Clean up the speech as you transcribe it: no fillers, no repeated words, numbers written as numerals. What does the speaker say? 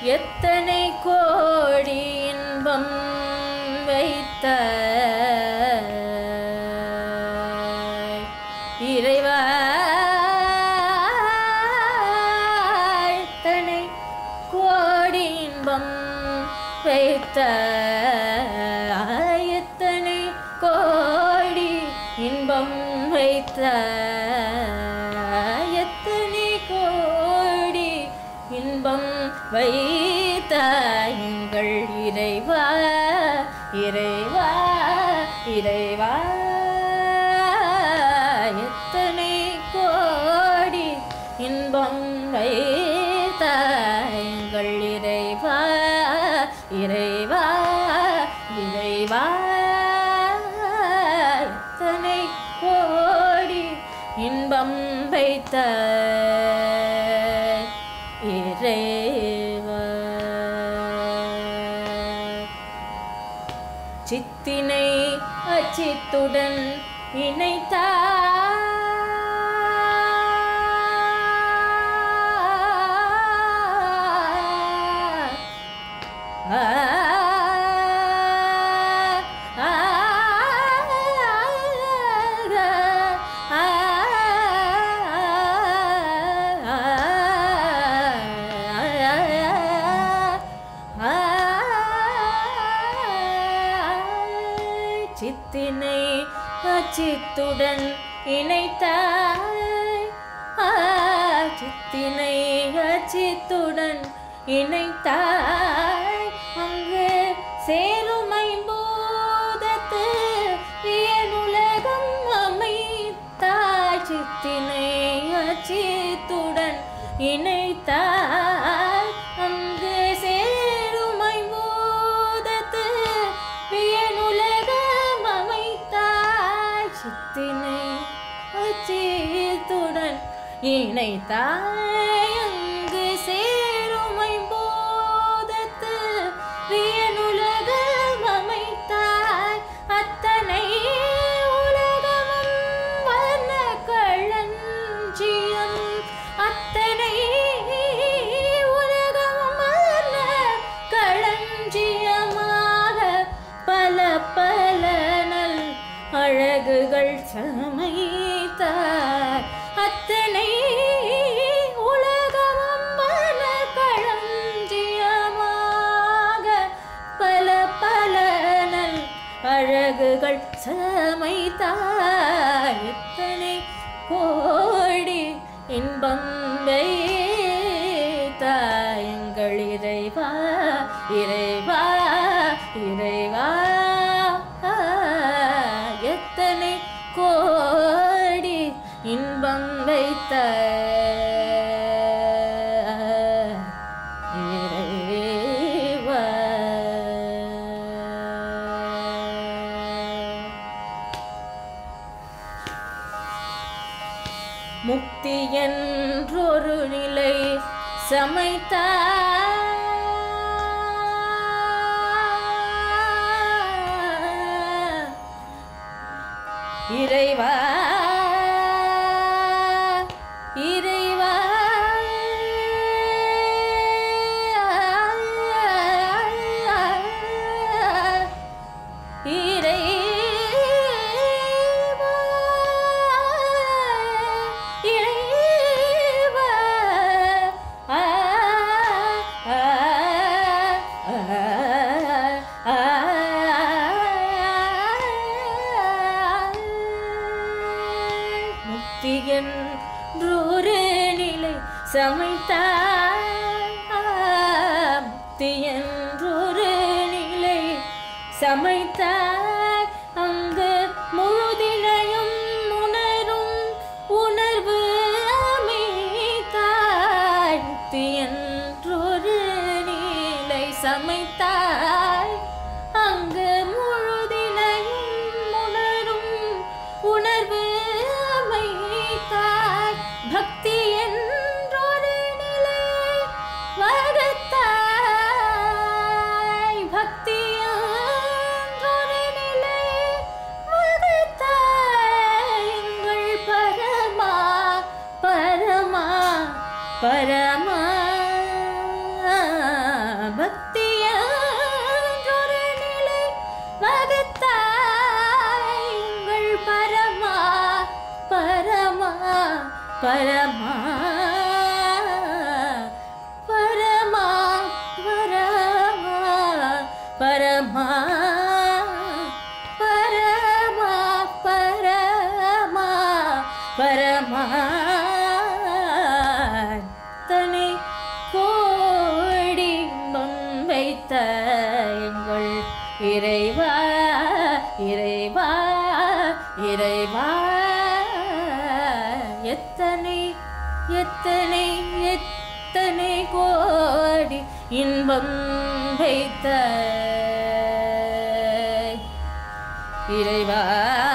எத்தனை கோடி இன்பம் வைத்த இறைவா எத்தனை கோடி இன்பம் வைத்த எத்தனை கோடி இன்பம் வைத்த எத்தனை கோடி இன்பம் வைத்த எங்கள் இறைவா இறைவா இறைவா எத்தனை கோடி இன்பம் வைத்த எங்கள் இறைவா இறைவா இறைவா எத்தனை கோடி இன்பம் வைத்த இறைவா சித்தினை அச்சித்துடன் இணைத்தார் சித்தினை அச்சித்துடன் இணைத்தாய் சித்தினை அச்சித்துடன் இணைத்தாய் அங்கு சேருமை பூதத்து வியனுலகம் அமைத்தாய் சித்தினை அச்சித்துடன் இணைத்தாய் அங்கு சேருமை பூதத்து வியனுலகம் அமைத்தாய் சித்தினை அச்சித்துடன் இணைத்தாய் அங்கு சேருமை போதத்து வியனுலகம் அமைத்தாய் அத்தனை உலகமும் வர்ண களஞ்சியம் அத்தனை உலகமும் வர்ண களஞ்சியமாக பல பல நல் அழகுகள் சமைத்தாய் அத்தனை உலகமும் மன களஞ்சியமாக பல பல நல் அழகுகள் சமைத்தாய் எத்தனை கோடி இன்பம் வைத்தாய் எங்கள் இறைவா இறைவா இறைவா எத்தனை கோடி இன்பம் வைத்த இறைவா முக்தி என்றொரு நிலை சமைத்தாய் இறைவா இறைவா என்றொரு நிலை சமைத்தாய் முக்தி என்றொரு நிலை சமைத்தாய் அங்கு முழுதினையும் உணரும் உணர்வு அமைத்தாய் முக்தி என்றொரு நிலை சமைத்தாய் அங்கு முழுதினையும் உணரும் உணர்வு பக்தி என்றொரு நிலை வகுத்தாய் பக்தி என்றொரு நிலை வகுத்தாய் எங்கள் பரமா பரமா பரமா எத்தனை கோடி இன்பம் வைத்த இறைவா